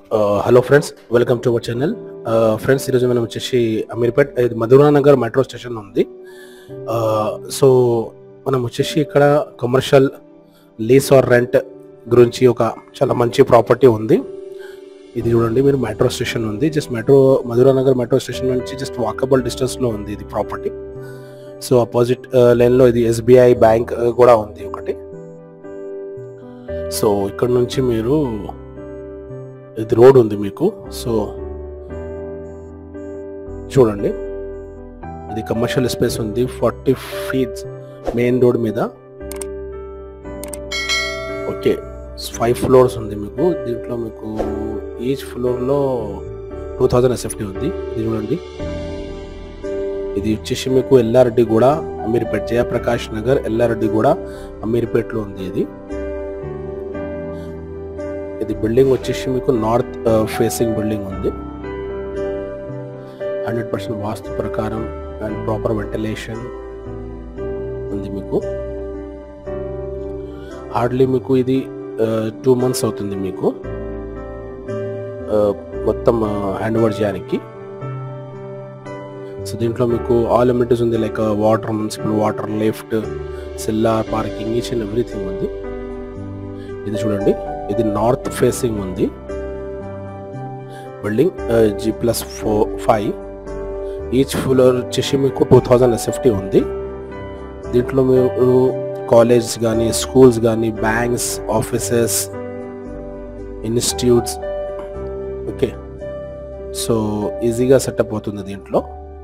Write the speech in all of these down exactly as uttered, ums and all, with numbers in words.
Hello friends, welcome to our channel. Friends, ఈరోజు మనం వచ్చేసి అమీర్పేట్ ఇది మధురానగర్ మెట్రో స్టేషన్ ఉంది. సో మనం వచ్చేసి ఇక్కడ కమర్షియల్ లీస్ ఆర్ రెంట్ గురించి ఒక చాలా మంచి ప్రాపర్టీ ఉంది. ఇది చూడండి, మీరు మెట్రో స్టేషన్ ఉంది, just metro Madhuranagar metro station నుంచి జస్ట్ వాకబుల్ డిస్టెన్స్లో ఉంది ఇది ప్రాపర్టీ. సో అపోజిట్ లైన్లో ఇది ఎస్బీఐ బ్యాంక్ కూడా ఉంది ఒకటి. సో ఇక్కడ నుంచి మీరు ఇది రోడ్ ఉంది మీకు. సో చూడండి, ఇది కమర్షియల్ స్పేస్ ఉంది, ఫార్టీ ఫీట్స్ మెయిన్ రోడ్ మీద. ఓకే, ఫైవ్ ఫ్లోర్స్ ఉంది మీకు. దీంట్లో మీకు ఈచ్ ఫ్లోర్లో టూ థౌజండ్ ఎస్ఎఫ్టీ ఉంది. ఇది చూడండి, ఇది వచ్చేసి మీకు ఎల్ఆర్డి కూడా అమీర్పేట్, జయప్రకాష్ నగర్ ఎల్ఆర్డి కూడా అమీర్పేట్లో ఉంది. ఇది ఇది బిల్డింగ్ వచ్చేసి మీకు నార్త్ ఫేసింగ్ బిల్డింగ్ ఉంది. హండ్రెడ్ పర్సెంట్ వాస్తు ప్రకారం అండ్ ప్రాపర్ వెంటిలేషన్ ఉంది మీకు. హార్డ్లీ మీకు ఇది టూ మంత్స్ అవుతుంది మీకు మొత్తం హ్యాండ్ ఓవర్ చేయడానికి. సో దీంట్లో మీకు ఆల్ అమ్యూనిటీస్ ఉంది, like water, municipal water, lift, cellar, parking, each and everything ఉంది. ఇది చూడండి, ఇది నార్త్ ఫేసింగ్ ఉంది building, G plus four five each floor వచ్చేసి మీకు టూ థౌజండ్ ఎస్ఎఫ్టీ ఉంది. దీంట్లో మీరు కాలేజ్ కానీ, స్కూల్స్ కానీ, banks, offices, institutes, okay, so ఈజీగా సెటప్ అవుతుంది దీంట్లో.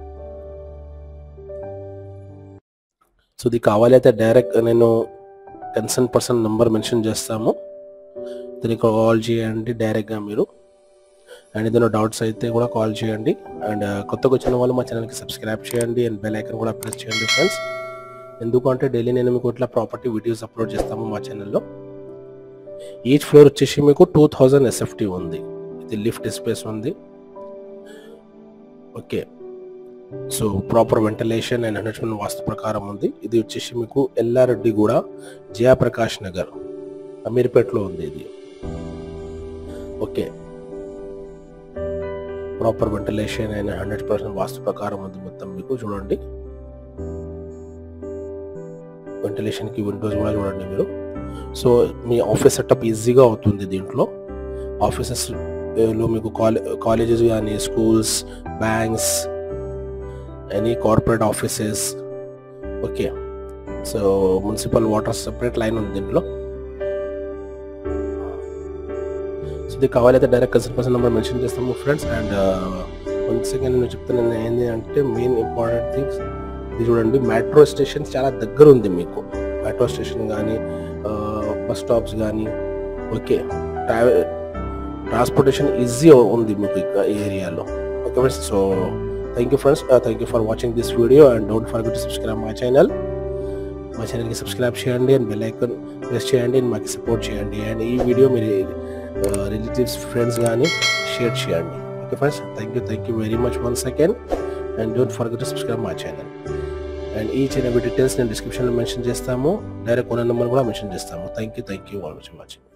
సో ఇది కావాలి అయితే డైరెక్ట్ నేను కన్సర్న్ పర్సన్ నెంబర్ మెన్షన్ చేస్తాము, దీనికి కాల్ చేయండి డైరెక్ట్గా మీరు. అండ్ ఏదైనా డౌట్స్ అయితే కూడా కాల్ చేయండి. అండ్ కొత్తగా వచ్చిన వాళ్ళు మా ఛానల్కి సబ్స్క్రైబ్ చేయండి అండ్ బెల్ ఐకాన్ కూడా ప్రెస్ చేయండి ఫ్రెండ్స్. ఎందుకంటే డైలీ నేను మీకు ఇట్లా ప్రాపర్టీ వీడియోస్ అప్లోడ్ చేస్తాము మా ఛానల్లో. ఈచ్ ఫ్లోర్ వచ్చేసి మీకు టూ థౌజండ్ ఎస్ఎఫ్టీ ఉంది. ఇది లిఫ్ట్ స్పేస్ ఉంది. Okay, so proper ventilation and hundred vastu ప్రకారం ఉంది. ఇది వచ్చేసి మీకు ఎల్ఆర్డి కూడా జయప్రకాష్ నగర్ అమీర్పేట్లో ఉంది ఇది. Okay, proper ventilation and hundred percent vastu ప్రకారం ఉంది మొత్తం మీకు. చూడండి, వెంటిలేషన్కి విండోస్ కూడా చూడండి మీరు. సో మీ ఆఫీస్ సెటప్ ఈజీగా అవుతుంది దీంట్లో. ఆఫీసెస్ లో మీకు కాలేజెస్ కానీ, schools, banks, any corporate offices, okay, so municipal water separate line ఉంది దీంట్లో. సో ఇది కావాలైతే direct consult person number mention చేస్తాము ఫ్రెండ్స్. అండ్ వన్ సెకండ్ నేను చెప్తాను ఏంటి అంటే, మెయిన్ ఇంపార్టెంట్ థింగ్స్ ఇది చూడండి, మెట్రో స్టేషన్ చాలా దగ్గర ఉంది మీకు. మెట్రో స్టేషన్ కానీ, బస్ స్టాప్స్ కానీ, ఓకే, ట్రాన్స్పోర్టేషన్ ఈజీ ఉంది మీకు ఈ ఏరియాలో. Okay friends, so thank you friends, thank you for watching this video and don't forget to subscribe my channel. మా ఛానల్కి సబ్స్క్రైబ్ చేయండి అండ్ బెల్ ఐకాన్ ప్రెస్ చేయండి అండ్ మాకు సపోర్ట్ చేయండి. అండ్ ఈ వీడియో మీరు రిలేటివ్స్, ఫ్రెండ్స్ కానీ షేర్ చేయండి. Okay friends, thank you thank you very much once again and don't forget to subscribe my channel. And ఈ చిన్న డీటెయిల్స్ నేను డిస్క్రిప్షన్లో మెన్షన్ చేస్తాము, డైరెక్ట్ ఓనర్ నెంబర్ కూడా మెన్షన్ చేస్తాము. Thank you thank you all for watching.